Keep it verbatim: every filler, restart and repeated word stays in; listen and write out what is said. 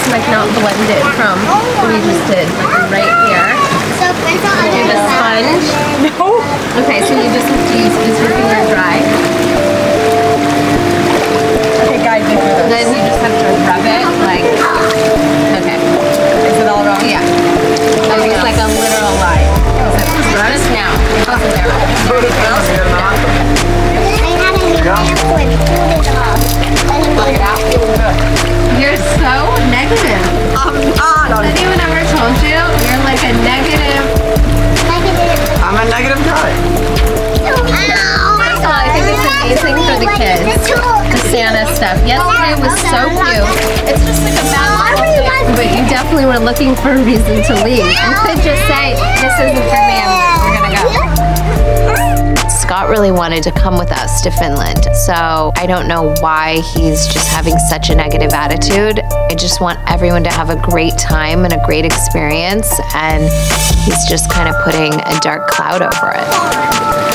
it's like not blended from what we just did. Like right here. Do the sponge. No. Okay, so you just have to use, is your finger dry? Okay, guide me through this. Then you just have to rub it like, okay. Is it all wrong? Yeah. So it looks like a literal line. Just now. You're so negative. I'm not. Has anyone ever told you you're like a negative? I'm a negative guy. First of all, I think it's amazing for the kids. The Santa stuff. Yesterday was so cute. It's just like a bad little thing, but you definitely were looking for a reason to leave. You could just say, this isn't for me, we're gonna go. Scott really wanted to come with us to Finland, so I don't know why he's just having such a negative attitude. I just want everyone to have a great time and a great experience, and he's just kind of putting a dark cloud over it.